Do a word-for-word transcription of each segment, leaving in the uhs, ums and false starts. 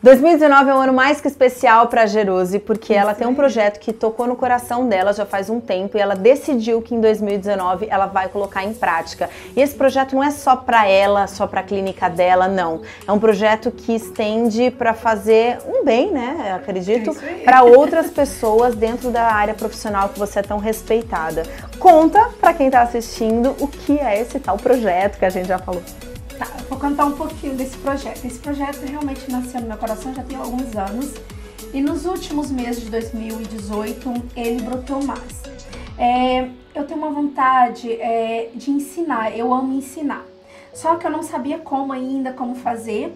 dois mil e dezenove é um ano mais que especial para a Geruse, porque Isso ela tem um aí. projeto que tocou no coração dela já faz um tempo e ela decidiu que em dois mil e dezenove ela vai colocar em prática. E esse projeto não é só para ela, só para a clínica dela, não. É um projeto que estende para fazer um bem, né, acredito, É para outras pessoas dentro da área profissional que você é tão respeitada. Conta para quem está assistindo o que é esse tal projeto que a gente já falou. Tá, eu vou contar um pouquinho desse projeto. Esse projeto realmente nasceu no meu coração já tem alguns anos e nos últimos meses de dois mil e dezoito ele brotou mais. É, eu tenho uma vontade é, de ensinar, eu amo ensinar, só que eu não sabia como ainda, como fazer,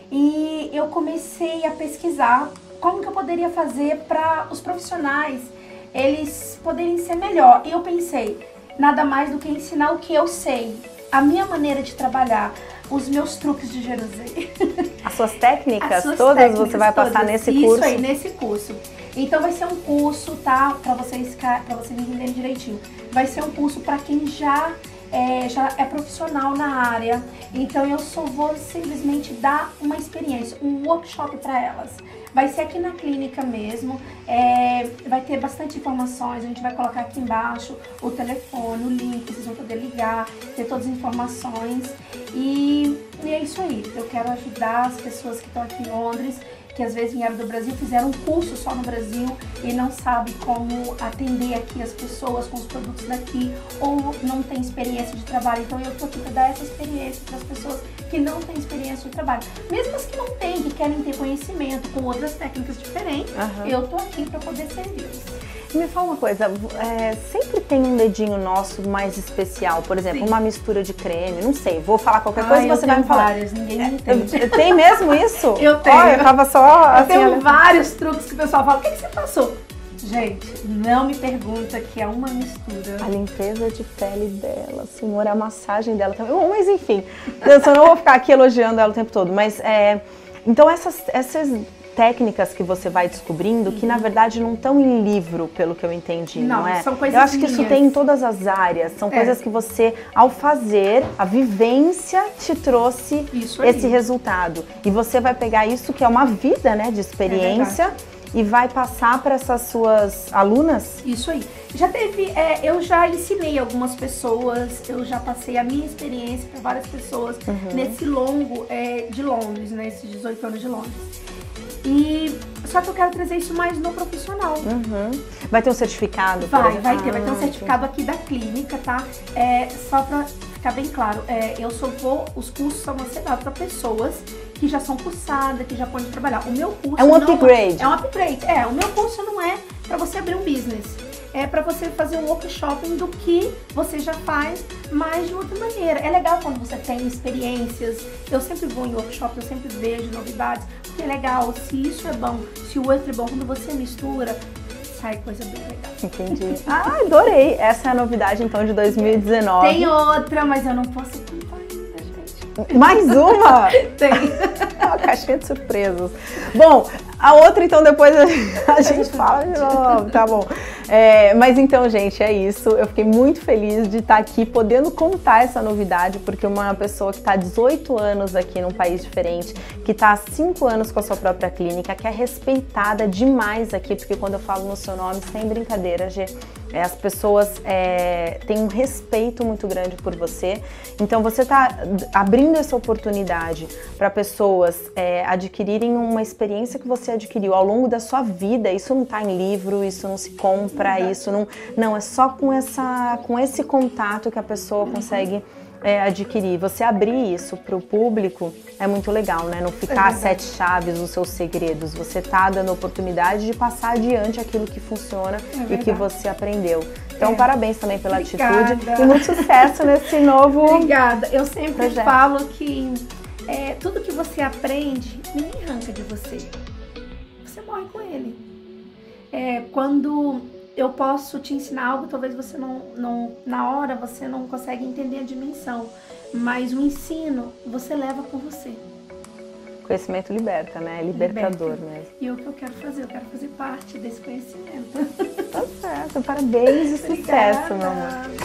e eu comecei a pesquisar como que eu poderia fazer para os profissionais eles poderem ser melhor. E eu pensei, nada mais do que ensinar o que eu sei, a minha maneira de trabalhar, os meus truques de Geruse. As suas técnicas, As suas todas técnicas você vai passar todas. nesse Isso curso? Isso aí, nesse curso. Então vai ser um curso, tá? Pra vocês, pra vocês entenderem direitinho. Vai ser um curso pra quem já é, já é profissional na área. Então eu só vou simplesmente dar uma experiência, um workshop pra elas. Vai ser aqui na clínica mesmo, é, vai ter bastante informações, a gente vai colocar aqui embaixo o telefone, o link, vocês vão poder ligar, ter todas as informações. E, e é isso aí, eu quero ajudar as pessoas que estão aqui em Londres, que às vezes vieram do Brasil, fizeram um curso só no Brasil e não sabem como atender aqui as pessoas com os produtos daqui ou não tem experiência de trabalho. Então eu tô aqui para dar essa experiência para as pessoas que não têm experiência de trabalho. Mesmo as que não têm, que querem ter conhecimento com outras técnicas diferentes, uhum. eu tô aqui para poder servir-los. Me fala uma coisa, é, sempre tem um dedinho nosso mais especial, por exemplo, Sim. uma mistura de creme, não sei, vou falar qualquer coisa e você vai me falar. Várias, ninguém me entende. É, tem mesmo isso? Eu tenho. Oh, eu tava só eu assim, tenho olha... vários truques que o pessoal fala, o que, que você passou? Gente, não me pergunta que é uma mistura. A limpeza de pele dela, senhor, a massagem dela também. Bom, mas enfim, eu só não vou ficar aqui elogiando ela o tempo todo, mas é, então essas, essas técnicas que você vai descobrindo, uhum. que na verdade não estão em livro, pelo que eu entendi, não, não é? São coisas Eu acho que minhas. isso tem em todas as áreas, são é. coisas que você, ao fazer, a vivência te trouxe esse resultado. E você vai pegar isso que é uma vida, né, de experiência, é e vai passar para essas suas alunas? Isso aí. Já teve, é, eu já ensinei algumas pessoas, eu já passei a minha experiência para várias pessoas uhum. nesse longo é, de Londres, né, esses dezoito anos de Londres. E só que eu quero trazer isso mais no profissional. Uhum. Vai ter um certificado? Vai, vai ter, vai ter um certificado aqui da clínica, tá? É, só pra ficar bem claro, é, eu só vou, os cursos só vão ser dados para pessoas que já são cursadas, que já podem trabalhar. O meu curso é um upgrade. Não, é um upgrade, é. O meu curso não é para você abrir um business. É para você fazer um workshop do que você já faz, mas de outra maneira. É legal quando você tem experiências. Eu sempre vou em workshop, eu sempre vejo novidades, porque é legal. Se isso é bom, se o outro é bom, quando você mistura, sai coisa bem legal. Entendi. Ah, adorei. Essa é a novidade, então, de dois mil e dezenove. Tem outra, mas eu não posso contar ainda, gente. Mais uma? Tem. Uma caixinha de surpresas. Bom, a outra, então, depois a gente fala de novo, tá bom. É, mas então, gente, é isso. Eu fiquei muito feliz de estar aqui podendo contar essa novidade, porque uma pessoa que está há dezoito anos aqui num país diferente, que está há cinco anos com a sua própria clínica, que é respeitada demais aqui, porque quando eu falo no seu nome, sem brincadeira, Gê, é, as pessoas é, têm um respeito muito grande por você. Então, você está abrindo essa oportunidade para pessoas é, adquirirem uma experiência que você adquiriu ao longo da sua vida. Isso não está em livro, isso não se compra, isso não... Não, é só com, essa, com esse contato que a pessoa consegue é, adquirir. Você abrir isso para o público é muito legal, né? Não ficar é sete chaves os seus segredos. Você está dando a oportunidade de passar adiante aquilo que funciona é e que você aprendeu. Então, é. parabéns também pela Obrigada. atitude e muito sucesso nesse novo Obrigada. Eu sempre projeto. falo que é, tudo que você aprende, ninguém arranca de você. Você morre com ele. É, quando eu posso te ensinar algo, talvez você não, não, na hora você não consegue entender a dimensão, mas o ensino você leva com você. Conhecimento liberta, né? É libertador liberta. mesmo. E o que eu quero fazer? Eu quero fazer parte desse conhecimento. Tá certo, parabéns e Obrigada. sucesso, meu amor.